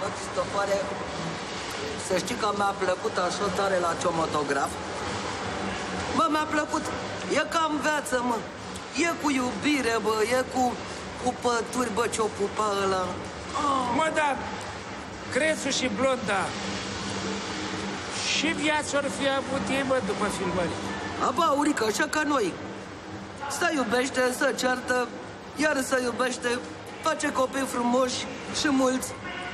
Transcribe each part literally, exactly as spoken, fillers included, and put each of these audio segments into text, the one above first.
Bă, Cristofare, să știi că mi-a plăcut așa tare la cinematograf. Bă, mi-a plăcut. E ca în viață, mă. E cu iubire, bă, e cu, cu pături, bă, ce-o pupa ăla. Oh. Mă, da, Crețu și Blonda, și viața or fi avut ei, bă, după filmări. Aba, Aurică, așa ca noi. Să iubește, să ceartă, iar să iubește, face copii frumoși și mulți.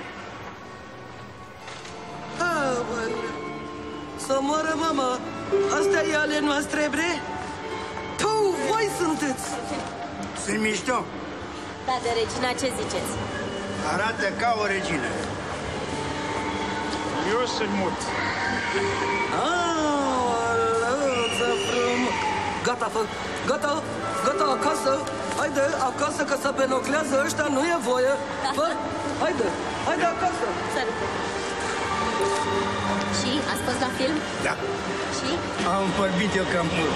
Ah, bă, să moară mama. Astea e ale noastre, bre? Pău, voi sunteți! Sunt mișto. Da, de regina ce ziceți? Arată ca o regină. Eu sunt mut. Aoleuță frum! Gata, fă! Gata! Gata, acasă! Haide, acasă, că să benoclează ăștia, nu e voie! Fă! Haide! Haide acasă! Salut! Și? Ați fost la film? Da. Și? Am vorbit eu cam mult.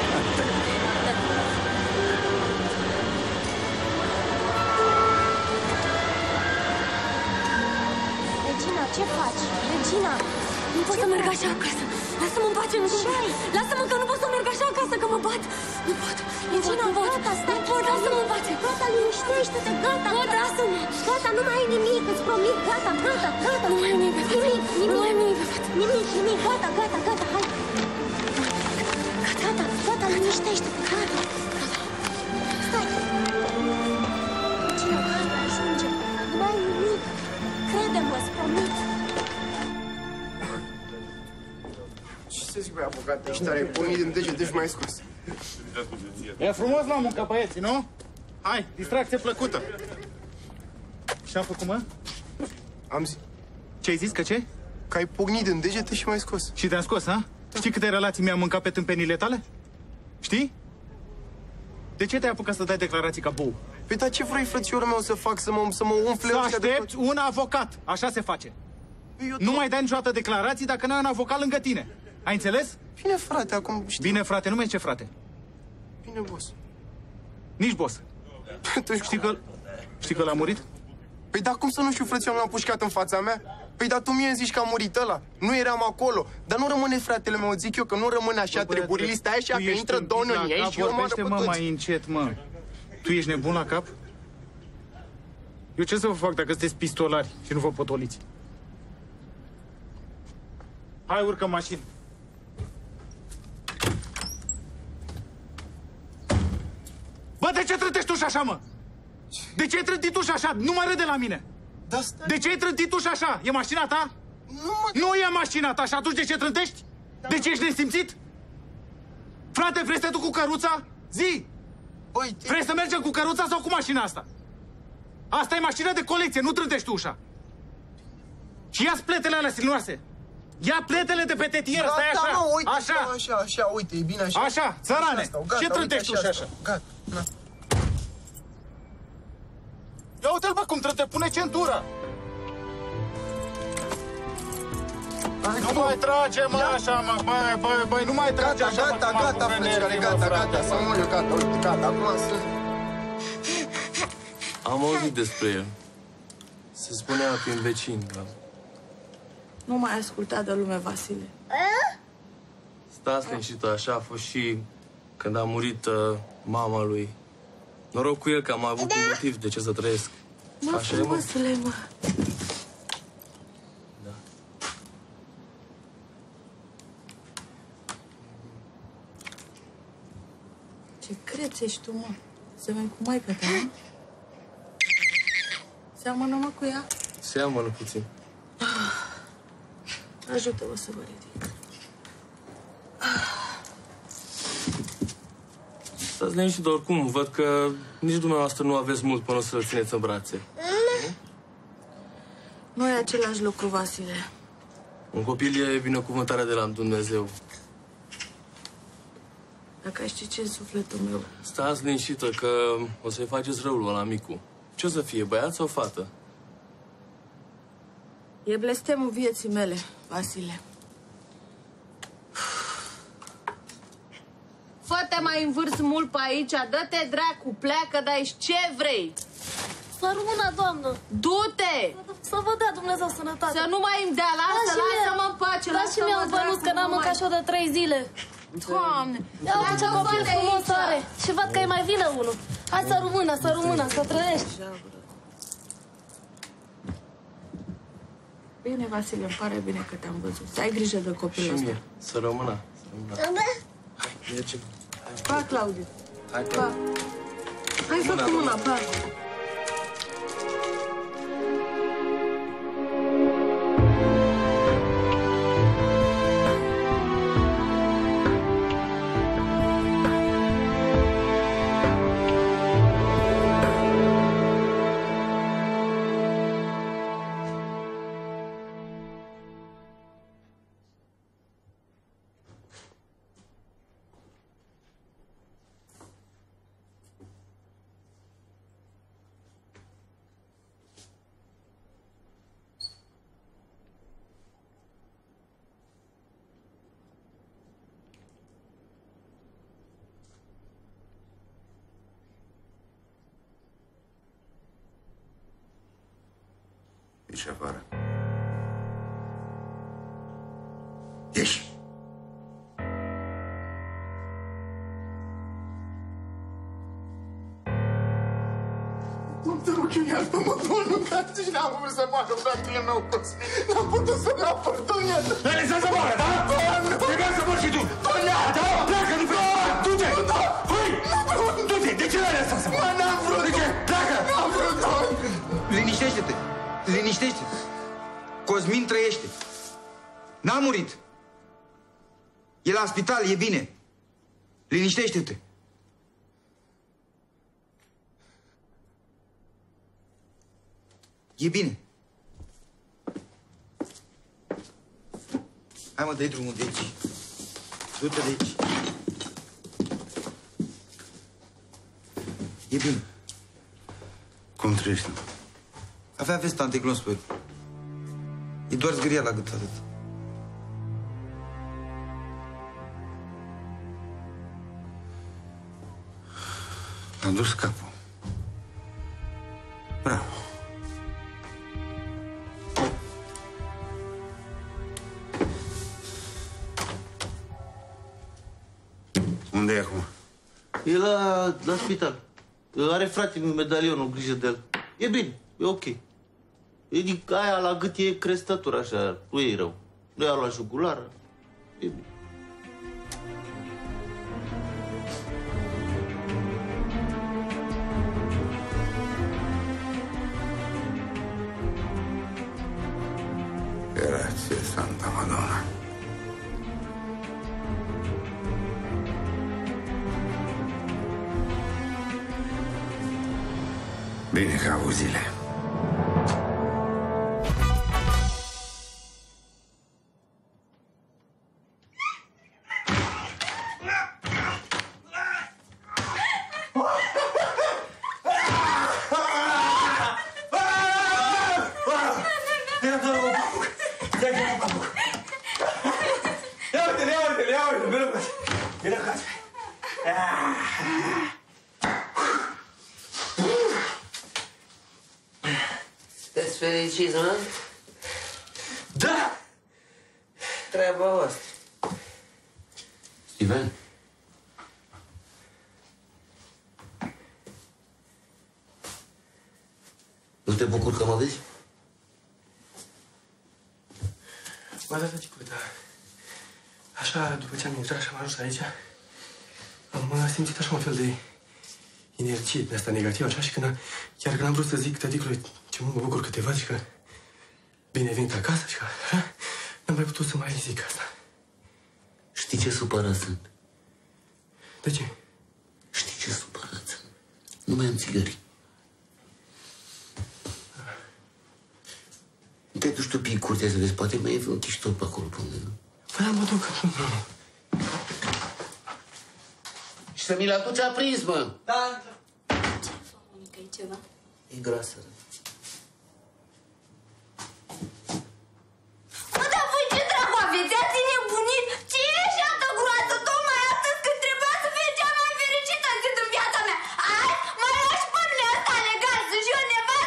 Regina, ce faci? Regina! Nu pot să merg așa acasă! Lasă-mă în pace, nu pot! Lasă-mă că nu pot să merg așa acasă, că mă bat! Nu pot! Regina, gata, stai! Nu pot, lasă-mă în pace! Gata, liniștește-te, gata! Gata, lasă-mă! Gata, nu mai ai nimic, îți promit! Gata, gata, gata! Nu mai ai nimic, nimic, nimic! Nu mai ai nimic, nimic, nimic! Gata, gata, gata, hai! Gata, gata, liniștește-te, gata! Stai! Regina, gata, ajunge! Nu mai ai nimic! Crede-mă, îți promit! Ce să zic, băi, avocat, ești tare, pui din degete și mai scos. E frumos la muncă, băieții, nu? Hai, distracție plăcută. Ce-am făcut, mă? Am zis, Ce ai zis, că ce? că ai pugnit din degete și mai scos. Și te-am scos, ha? Știi câte relații mi-am mâncat pe tâmpenile tale? Știi? De ce te-ai apucat să dai declarații ca bou? Păi, dar ce vrei, frățiorul meu, să fac, să mă, să mă umfle Să ăștia de aștepți tot? un avocat. Așa se face. Eu Nu mai dai niciodată declarații dacă nu ai un avocat lângă tine. Ai înțeles? Bine, frate, acum știi. Bine, frate, nu mai ce frate. Bine, boss. Nici boss. Știi că... Știi că l-a murit? Păi, dar cum să nu știu, frățiorul meu, a pușcat în fața mea? Păi, dar tu mie îmi zici că a murit ăla. Nu eram acolo. Dar nu rămâne, fratele meu, zic eu, că nu rămâne așa treburile. Stai așa, că intră domnul în ei și eu mă Vorbește, mă, mai încet, mă. Tu ești nebun la cap? Eu ce să vă fac dacă sunteți pistolari și nu vă potoliți? Hai, urcă în mașină. Bă, de ce trântești ușa așa, mă? De ce ai trântit ușa așa? Nu mă râde la mine! Da, stai. De ce ai trântit ușa așa? E mașina ta? Nu, mă... Nu e mașina ta și atunci de ce trântești? De ce ești nesimțit? Frate, vrei să te duc cu căruța? Zi! Băi, Vrei să mergem cu căruța sau cu mașina asta? Asta e mașina de colecție, nu trântești ușa. Și ia-ți pletele alea silnoase. Ia pletele de pe tetieră, da, stai da, așa. mă, uite, așa. Așa, așa, așa, uite, e bine așa. Așa, țărane. Așa stau, gata, Ce trântești uite, ușa așa? stau. Gata, na. Ia uite-l, bă, cum trânte, pune centura. Hai, Nu mai trage, mă, așa, mă, băi, băi, băi, nu mai trage Gata, așa, gata, mă, gata, cu frățioare, nervii, gata, mă, frate, gata, mă. să mor eu, gata, uite, gata, acum să... Am auzit despre el. Se spunea prin vecini, da. Nu mai asculta de lume, Vasile. Stați liniștită, așa a fost și când a murit uh, mama lui. Noroc cu el că am avut un motiv de ce să trăiesc. Mă, Așa e, mă. frumosule, mă. Da. Ce creț ești tu, mă? Semeni cu maică ta, nu? Seamănă, mă, cu ea? Seamănă puțin. Ajută-mă să vă ridic. Stați liniștită, oricum, văd că nici dumneavoastră nu aveți mult până să-l țineți în brațe. Nu e același lucru, Vasile. Un copil e binecuvântarea de la Dumnezeu. Dacă ai ști ce în sufletul meu. Stați liniștită că o să-i faceți răul ăla micu. Ce o să fie, băiat sau fată? E blestemul vieții mele, Vasile. Fă-te mai învârs mult pe aici, dă-te dracu, pleacă de aici, ce vrei? Să rămână, doamnă! Du-te! Să vă dea Dumnezeu sănătate! Să nu mai îmi dea, lasă, lasă-mă în pace, lasă-mă! Da și mie un bănuț, că n-am mâncat și eu de trei zile! Doamne! Ia uite ce copil frumos are! Și văd că îi mai vine unul! Hai să rămână, să rămână, să trăiești! Bine, Vasile, îmi pare bine că te-am văzut. Să ai grijă de copilul ăsta. Să rămână. Să rămână. Hai, mergem. Pa, Claudiu. Hai, pa. Hai, fă cu mâna, pa. Ieși afară. Ieși. Nu te rog, eu iartă-mă, domnul, frate, și n-am vrut să moară fratele meu, n-am putut să-mi apăr, domnul, iartă. L-ai lăsat să moară, da? Trebuia să mori și tu. Da? Pleacă, nu vreau. Du-te! Fui! Du-te! De ce l-ai lăsat să moară? N-am vrut. De ce? Pleacă! N-am vrut, domnul. Liniștește-te! Liniștește-te! Cosmin trăiește. N-a murit. E la spital, e bine. Liniștește-te! E bine. Hai mă, dă-i drumul de aici. Du-te de aici. E bine. Cum trăiești? Avea vesta anticlon spăr. E doar zgâria la gât, atât. Am dus capul. Bravo. Unde e acum? E la, la spital. Are frate meu medalionul, grijă de el. E bine, e ok. E din aia la gât e crestătură, așa, nu e rău. Nu i-a luat jugulară, e bine. Grazie, Santa Madonna. Bine că a avut zile. Sunteți fericiți, mă? Da! Treaba voastră. Steven? Nu te bucur că mă vezi? Ba da, tăticu, da. Așa, după ce am intrat și am ajuns aici, am simțit așa un fel de inerție de asta negativă, așa, și când am, chiar când am vrut să zic tăticului ce mă bucur că te văd și că bine ai venit acasă și că așa, n-am mai putut să mai zic asta. Știi ce supărat sunt? De ce? Știi ce supărat sunt? Nu mai am țigări. Nu te duci tu pe curtea să vezi, poate mai e vreun chiștor pe acolo, pe undeva. Păi da, mă duc. Nu, nu, nu. Și să mi-l aduci aprins, mă! Da, da. Monica, e ceva? E grasă. Bă, dar voi ce treabă aveți? Ați nebunit? Ce e și altă groază? Tocmai astăzi când trebuia să fie cea mai fericită zi din viața mea. Azi mă lași pe mine ăsta legal, sunt și eu nevastă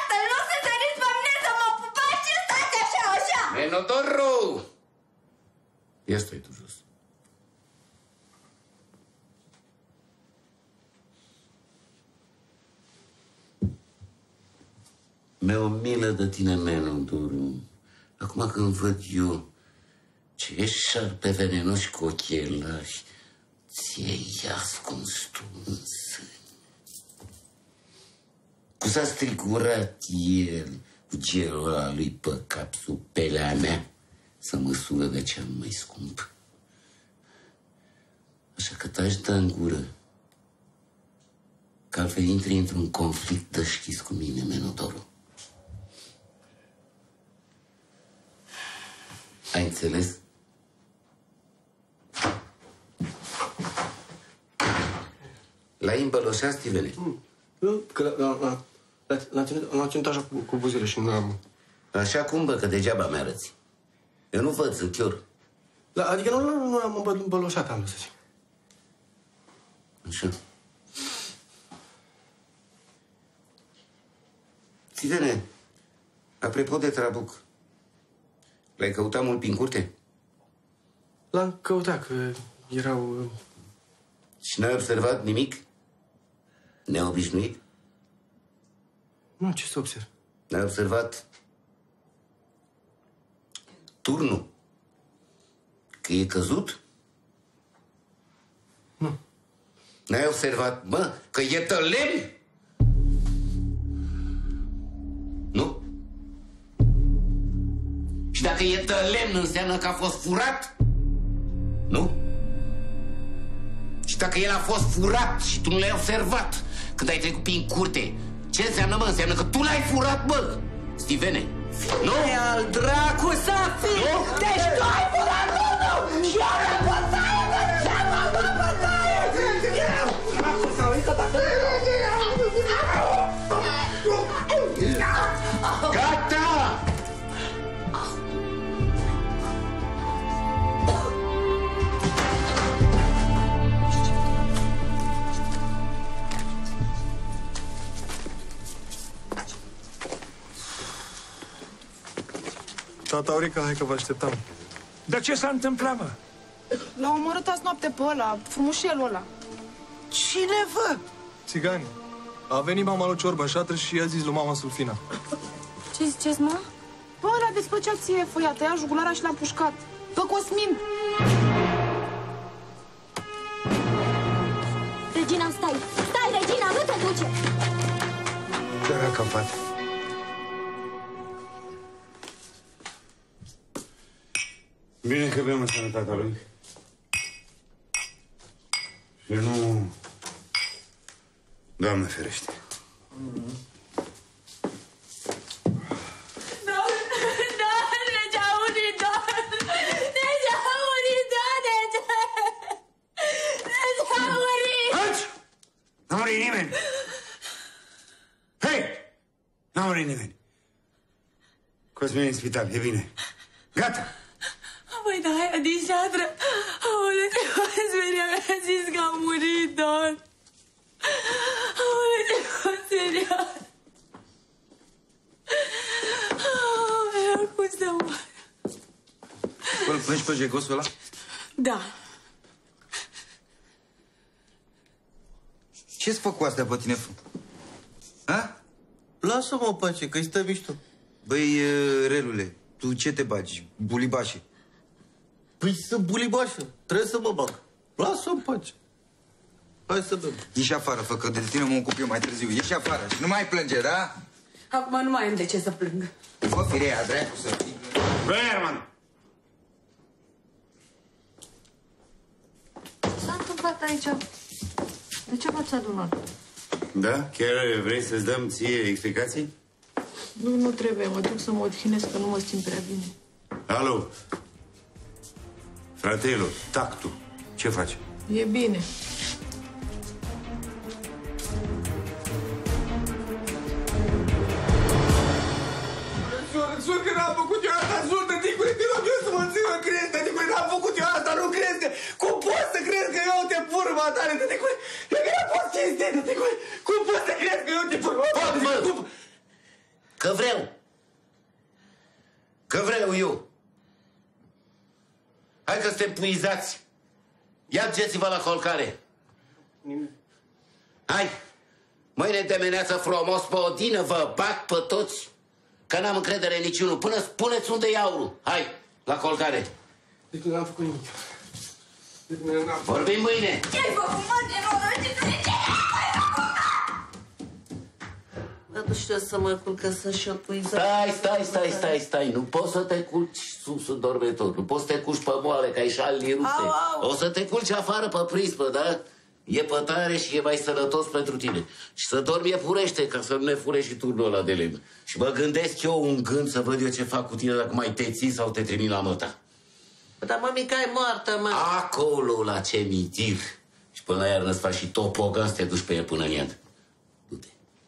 Mi-e o milă de tine, Menu, Doru. Acum când văd eu ce șarpe venenos cu ochelari, ți-ai ascuns tu în sân. Cum s-a stricurat el cu gelul ăla lui pe cap sub pelea mea să mă sugă de cel mai scump. Așa că taci dă în gură, că altfel intri într-un conflict deschis cu mine, Menodoru. Ai înțeles? L-ai îmbăloșat, Stivene? Eu, că l-am ținut așa cu, cu buzele și nu am... Așa cum, bă, că degeaba mi-arăți. Eu nu văd, sunt chior. Da, adică nu, nu, nu am îmbăloșat, am să zic. Așa. Stivene, apropo de Trabuc, l-ai căutat mult prin curte? L-am căutat, că erau... Și n-ai observat nimic neobișnuit? Nu, ce să observ? N-ai observat turnul? Că e căzut? Nu. N-ai observat, mă, că e tălem? Nu? Și dacă e tălem, înseamnă că a fost furat? Nu? Și dacă el a fost furat și tu nu l-ai observat când ai trecut prin curte, ce înseamnă, mă? Înseamnă că tu l-ai furat, mă, Stivene. Nu? E al dracu să fii! Deci tu ai furat unul! Și eu le bătaie de ce mă mă bătaie! Dracu să uită dacă... Gata! Tata Aurica, hai că vă așteptam. Dar ce s-a întâmplat, mă? L-a omorât azi noapte pe ăla, frumușelul ăla. Cine vă? Țigani. A venit mama lui Ciorba în șatră și i-a zis lui mama Sulfina. Ce ziceți, mă? Bă, ăla desfăcea ție foia, tăia jugulara și l-a pușcat. Pe Cosmin. Regina, stai! Stai, Regina, nu te duce! Chiar a capat. Bine că bem în sănătatea lui. Și nu... Doamne ferește. Doamne, ce-a murit, Doamne! Ce-a murit, Doamne! Ce-a murit! Haci! N-a murit nimeni! Hei! N-a murit nimeni! Cosmin e în spital, e bine. Gata! Păi da, aia din șatră. Aole, ce Cosmeria mi-a zis că a murit, Doamne. Aole, ce Cosmeria. Aole, cum să moară. Îl plângi pe jegosul ăla? Da. Ce-ți fă cu astea pe tine, fă? Ha? Lasă-mă în pace, că-i stă mișto. Băi, relule, tu ce te bagi? Bulibașe. Păi să bulibașă, trebuie să mă bag. Lasă-o în pace. Hai să bem. Ieși afară, fă, că de tine mă ocup eu mai târziu. Ieși afară și nu mai plânge, da? Acum nu mai am de ce să plâng. Fă firea, dracu, să fii. Berman! Ce s-a întâmplat aici? De ce v-ați adunat? Da? Chiar vrei să-ți dăm ție explicații? Nu, nu trebuie, mă duc să mă odihnesc, că nu mă simt prea bine. Alo? Fratelo, tactu, ce faci? E bine. Sur că n-am făcut eu asta, sur, tăticule, te rog eu să mă țin, mă crezi, tăticule, n-am făcut eu asta, nu crezi că... Cum poți să crezi că eu te pur, mă, tare, tăticule? E că n-a fost chestie, tăticule, cum poți să crezi că eu te pur, mă, Pot, mă! cum... Că vreau! Că vreau eu! Hai că suntem puizați! Ia duceți-vă la colcare! Hai! Mâine dimineață frumos pe odină vă bat pe toți! Că n-am încredere în niciunul. Până spuneți unde e aurul. Hai, la colcare. Deci nu am făcut nimic. Vorbim mâine. Ce-ai făcut, mă, nenorocitule? Ce ai făcut? Dar nu știu să mă culc, că sunt și epuizat. Stai, stai, stai, stai, stai. Nu poți să te culci sus în dormitor. Nu poți să te culci pe moale, că ai șalii rupte. O să te culci afară pe prispă, da? E pătare și e mai sănătos pentru tine. Și să dormi e furește, ca să nu ne fure și turnul ăla de lemn. Și mă gândesc eu un gând să văd eu ce fac cu tine dacă mai te ții sau te trimit la măta. Dar mămica e moartă, mă. Acolo, la cemitir. Și până la iarnă îți faci și topogan să te duci pe el până în iad. Du-te.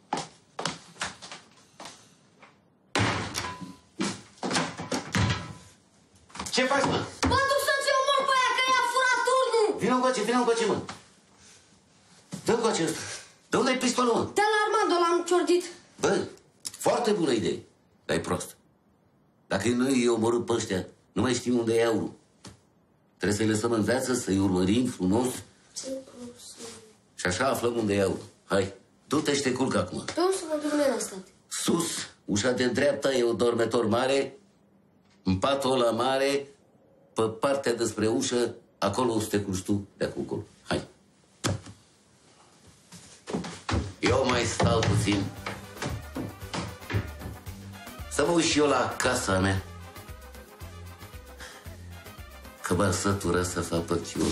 Ce faci, mă? Mă duc să-ți omor pe aia, că i-a furat turnul! Vino încoace, vino încoace, mă. Dă încoace ăsta. De unde ai pistolul, mă? De la Armando l-am ciordit. Bă, foarte bună idee. Dar e prost. Dacă noi îi omorâm pe ăștia, nu mai știm unde e aurul. Trebuie să-i lăsăm în viață, să-i urmărim frumos. Și așa aflăm unde e aurul. Hai, du-te și te culcă acum. De unde să mă duc mea asta? Sus, ușa de dreapta e un dormitor mare, în patul ăla mare, pe partea despre ușă, acolo o să te culci tu de acum încolo. Hai. Eu mai stau puțin. Să mă uit și eu la casa mea. Că m-a sătură să fac păciuni.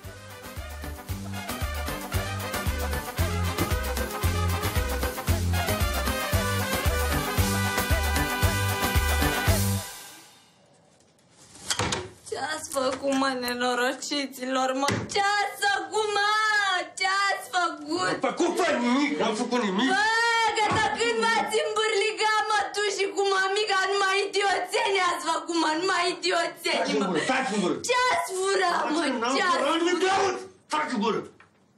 Ce-ați făcut, mă, nenorociților, mă? Ce-ați făcut, mă? Ce-ați făcut? Am făcut fă nimic, n-am făcut nimic. Bă, că de când m-ați îmbârligat, mă, tu și cu mamica, numai idioțeni ați făcut, mă, numai idioțeni, mă. Taci în gură, Ce-ați furat, mă? Ce-ați furat? Taci în gură.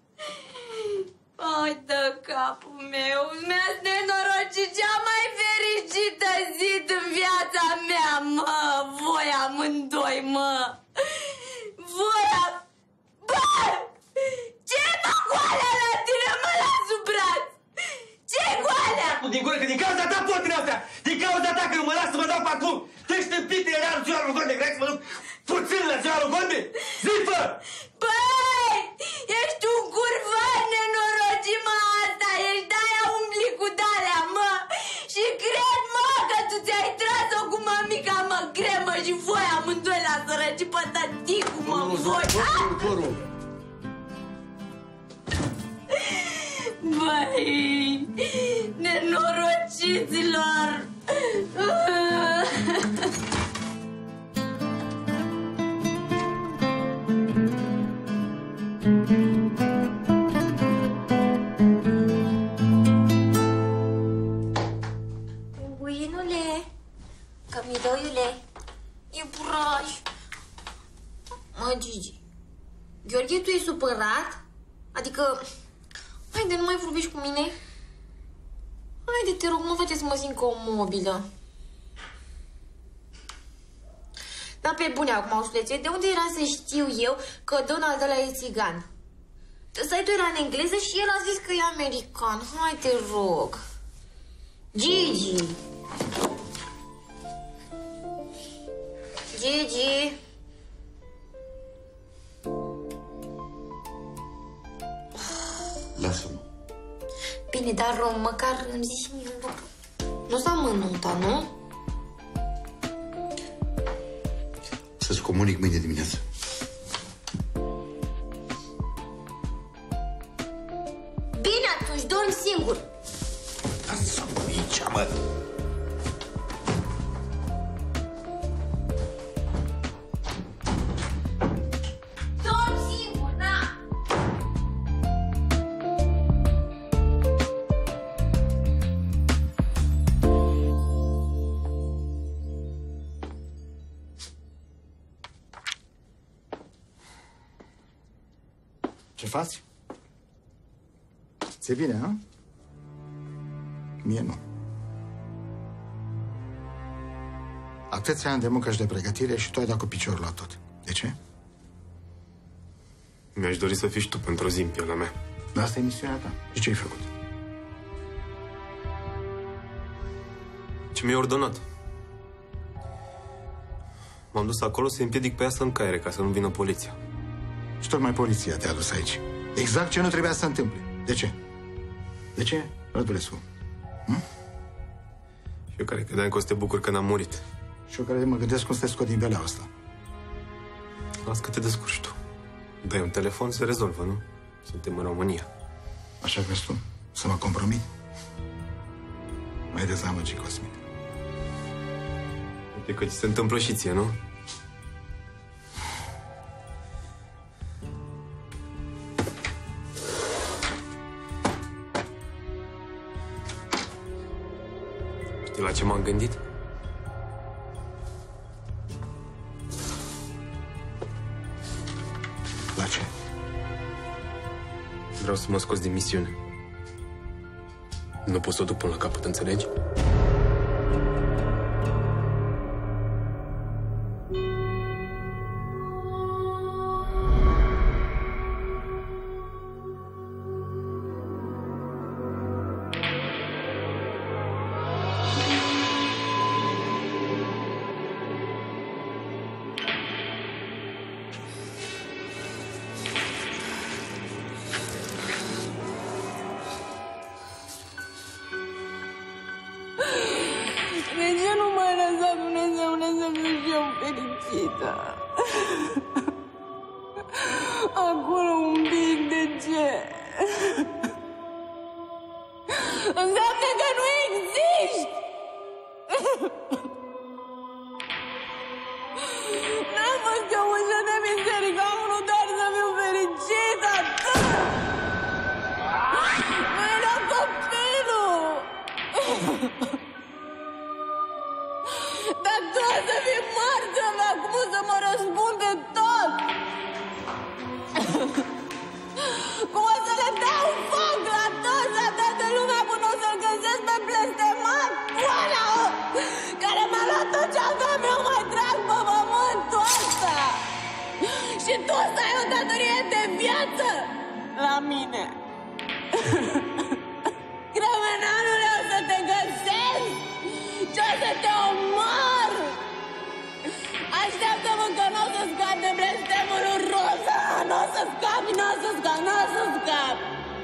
Ai, dă capul meu, mi-ați nenorocit cea mai fericită zi în viața mea, mă! Voi amândoi, mă! Voi am... Bă! Ce mă goalea la tine, mă, la sub braț? Ce goalea? Din gură, că din cauza ta pot din astea! Din cauza ta că nu mă las să mă dau pe acum! Te-ești tâmpite, era în ziua lui Gonde, vrei să mă duc puțin la ziua lui Gonde? Zi-fă! Băi! Ești un curvan nenorocit, mă, asta! Ești de-aia umbli cu de-alea, mă! Și cred, mă, că tu ți-ai tras-o cu mamica, mă, cred, mă, și voi amândoi la sărăci pe tăticul, mă, voi! Băi, nenorociților! Pinguinule, cămidoiule, iepuraș. Mă, Gigi, Gheorghe, tu ești supărat? Adică, haide, nu mai vorbești cu mine? Haide, te rog, nu faceți să mă simt ca o mobilă. Dar pe bune acum, aușlețe, de unde era să știu eu că Donald ăla e țigan? Site-ul era în engleză și el a zis că e american. Hai, te rog. Gigi! Gigi! Lasă-mă. Bine, dar Rom, măcar îmi zici mie un lucru. Nu s-a mănunta, nu? Să-ți comunic mâine dimineață. Bine, atunci, dormi singur. Lasă-mă aici, mă. Dormi singur, da? Ce faci? Ți-e bine, ha? Mie nu. Atâția ani de muncă și de pregătire și tu ai dat cu piciorul la tot. De ce? Mi-aș dori să fii și tu pentru o zi în pielea mea. Dar asta e misiunea ta. Și ce ai făcut? ce mi-a ordonat. M-am dus acolo să împiedic pe ea să încaiere, ca să nu vină poliția. Și tocmai poliția te-a adus aici. Exact ce nu trebuia să se întâmple. De ce? De ce, Rădulescu? Hm? Și eu care credeam că o să te bucur că n-am murit. Și eu care mă gândesc cum să te scot din beleaua asta. Las că te descurci tu. Dai un telefon, se rezolvă, nu? Suntem în România. Așa crezi tu? Să mă compromit? Mai dezamăgit, Cosmin. Uite că ți se întâmplă și ție, nu? Știi la ce m-am gândit? La ce? Vreau să mă scoți din misiune. Nu pot să o duc până la capăt, înțelegi? De ce nu m-a lăsat Dumnezeule să fiu și eu fericită? Acolo un pic, de ce? Înseamnă că nu existi! N-am fost eu ușă de biserică, am vrut doar să fiu fericită, atât! Nu era copilul! Dar tu o să fii martă mea, cum o să mă răspunde tot? Cum o să le dau foc la toți, la toată lumea, până o să-l găsesc pe blestemat, oala, care m-a luat tot ce aveam eu mai drag pe pământul ăsta. Și tu o să ai o datorie de viață la mine. Criminalule, o să te găsesc și o să te omor! Așteaptă-mă că nu o să scap de blestemul roza! Nu o să scapi, nu o să scapi, nu o să scapi!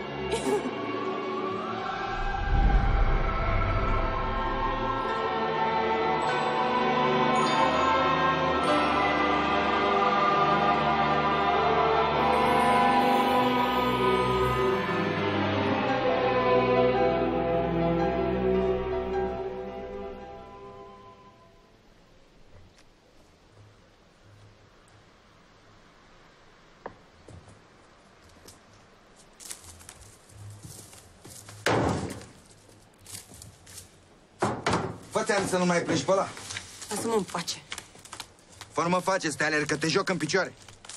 Fă-ți să nu mai pleci pe ăla. Lasă-mă în pace. Fără mă face să te alergi, că te joc în picioare.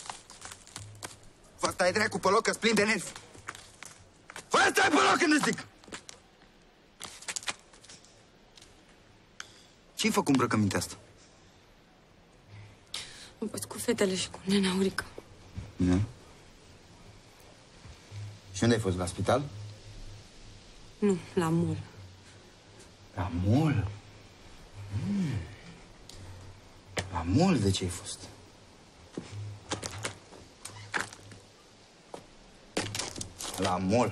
Fă stai dracu pe loc, că-ți plin de nervi. Fă stai pe loc când îți zic! Ce-ai făcut îmbrăcămintea asta? Am fost cu fetele și cu nena Aurica. Nu. Și unde ai fost? La spital? Nu, la mall. La mall? Mm. La mall de ce ai fost? La mall.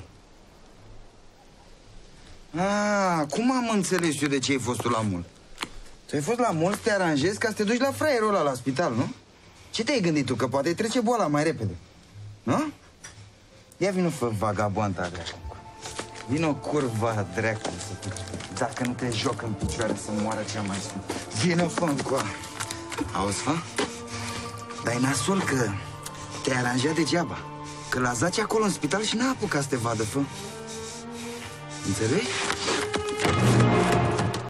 Ah, cum am înțeles eu de ce ai fost tu la mall? Tu ai fost la mall să te aranjezi ca să te duci la fraierul ăla la spital, nu? Ce te-ai gândit tu? Că poate trece boala mai repede. Nu? Ia vină, fă vagabonta, dracu. Vino curva, dracu, să te... Dacă nu te joc în picioare să moară cea mai sfânt. Vino, fă încoa. Auzi, fă? Dar e nasul că te-ai aranjat degeaba. Că l-a zace acolo în spital și n-a apucat să te vadă, fă. Înțelegi?